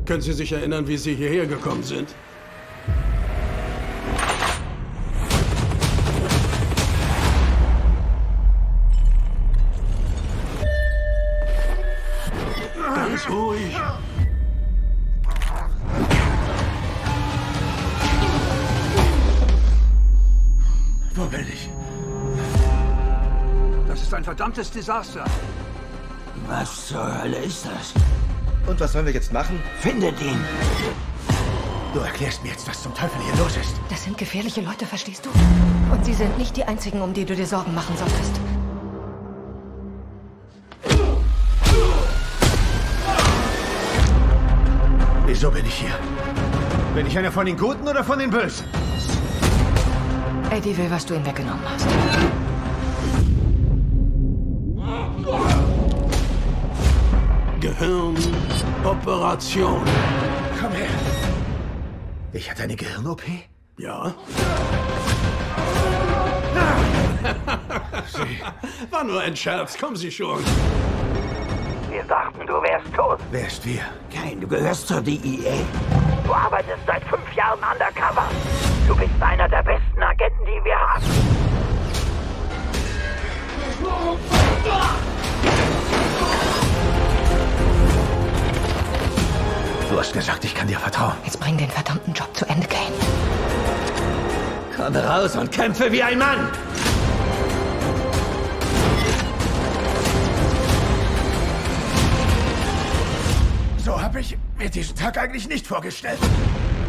Können Sie sich erinnern, wie Sie hierher gekommen sind? Ganz ruhig. Wo bin ich? Das ist ein verdammtes Desaster. Was zur Hölle ist das? Und was sollen wir jetzt machen? Findet ihn! Du erklärst mir jetzt, was zum Teufel hier los ist. Das sind gefährliche Leute, verstehst du? Und sie sind nicht die einzigen, um die du dir Sorgen machen solltest. Wieso bin ich hier? Bin ich einer von den Guten oder von den Bösen? Eddie will, was du ihm weggenommen hast. Gehirnoperation. Komm her. Ich hatte eine Gehirn-OP? Ja? War nur ein Scherz, kommen Sie schon. Wir dachten, du wärst tot. Wer ist wir? Kein, du gehörst zur DEA. Du arbeitest seit 5 Jahren undercover. Du bist einer der besten Agenten, die wir haben. Du hast gesagt, ich kann dir vertrauen. Jetzt bring den verdammten Job zu Ende, Kane. Komm raus und kämpfe wie ein Mann! So habe ich mir diesen Tag eigentlich nicht vorgestellt.